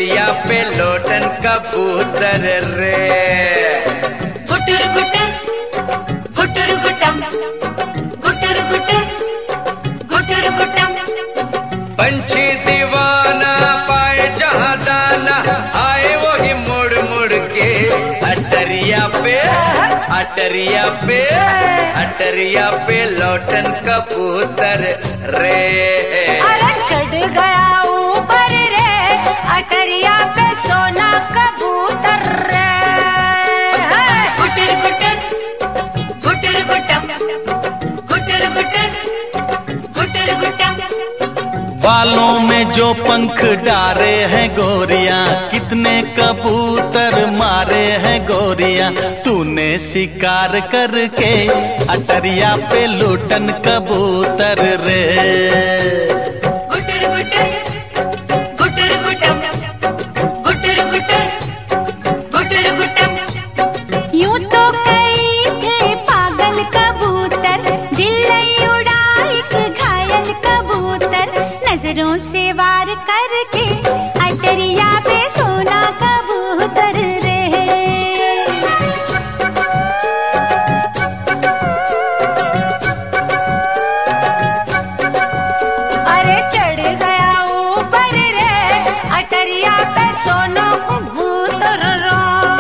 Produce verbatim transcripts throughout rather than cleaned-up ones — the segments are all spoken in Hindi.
अटरिया पे लोटन कबूतर रे। गुटर गुटर गुटर गुटम गुटर गुटर गुटर गुटम। पंछी दीवाना पाए जहाँ दाना आए वही मुड़ मुड़ के अटरिया पे अटरिया पे अटरिया पे लोटन कबूतर रे। अरे चढ़ गया ऊपर रे अटरिया पे सोना कबूतर रे। गुटर गुटर गुटर गुटम गुटर गुटर गुटर गुटम। बालों में जो पंख डारे हैं गोरिया, कितने कबूतर मारे हैं गोरिया। तूने शिकार करके अटरिया पे लोटन कबूतर रे। गुटर गुटर गुटर गुटम गुटर गुटर गुटर गुटम। यूं तो कई थे पागल कबूतर, दिल उड़ा एक घायल कबूतर। नजरों से वार करके अटरिया पे सोना कबूतर रे। अरे चढ़ गया ऊपर रे अटरिया पे सोना कबूतर रे।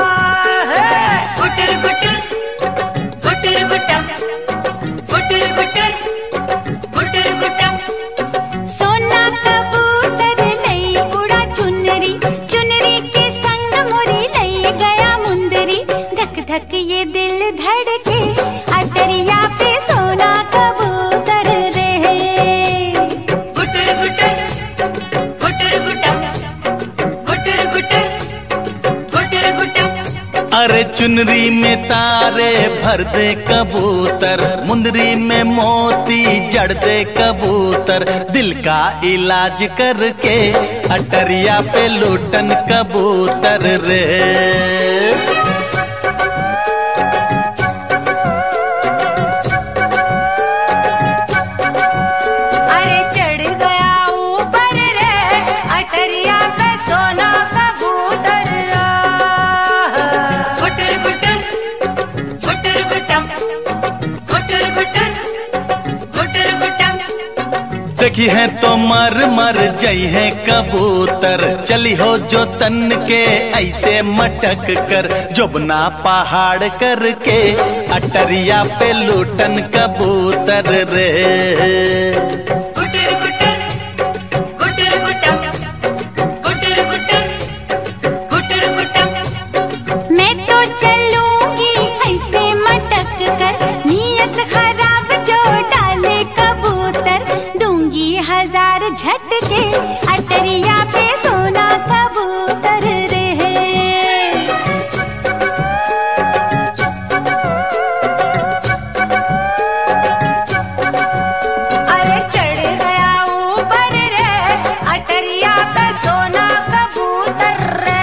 गुटर गुटर गुटर गुटम गुटर गुटर गुटर गुटम। सोना कबूतर लई उड़ा चुनरी, चुनरी के संग मोरी लई गया मुंदरी। धक धक ये दिल धड़के अटरिया पे सोना कबूतर रे। गुटर गुटर गुटर गुटम गुटर गुटर गुटर गुटम। अरे चुनरी में तारे भर दे कबूतर, मुंदरी में मोती जड़ दे कबूतर। दिल का इलाज करके अटरिया पे लोटन कबूतर रे। अरे चढ़ गया ऊपर रे अटरिया पे सोना कबूतर रे। गुटर गुटर गुटर गुटम गुटर गुटर गुटर गुटम। देखी है तो मर मर जई है कबूतर, चली हो जो तन के ऐसे मटक कर। जोबना पहाड़ करके अटरिया पे लोटन कबूतर रे। गुटर गुटर गुटर गुटम गुटर गुटर गुटर गुटम। मैं तो चलूंगी ऐसे मटक कर, नियत खराब जो डाले कबूतर। दूंगी हजार झटके अटरिया पे सोना कबूतर रे। अरे चढ़ गया ऊपर रे अटरिया पे सोना कबूतर रे।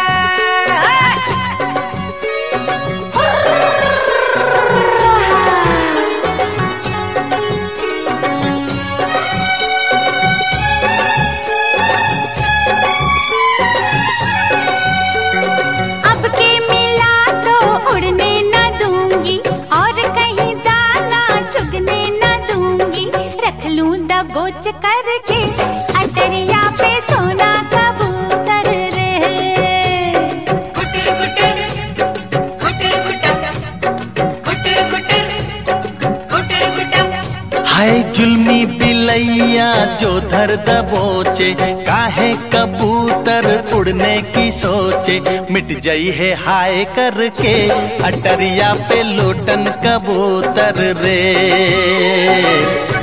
अब के मिला तो उड़ने न दूंगी, और कहीं दाना चुगने न दूंगी। रख लूं दबोच करके अटरिया पे सोना कबूतर रे। गुटर गुटर गुटर गुटम गुटर गुटर गुटर गुटम। हाय जुल्मी बिलैया जो धर दबोचे, काहे कबूतर उड़ने की सोचे। मिट जाई है हाय करके अटरिया पे लोटन कबूतर रे।